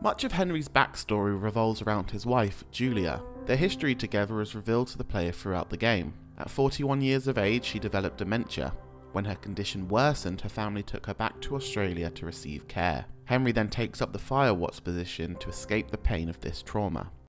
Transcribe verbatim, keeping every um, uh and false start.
Much of Henry's backstory revolves around his wife, Julia. Their history together is revealed to the player throughout the game. At forty-one years of age, she developed dementia. When her condition worsened, her family took her back to Australia to receive care. Henry then takes up the Firewatch position to escape the pain of this trauma.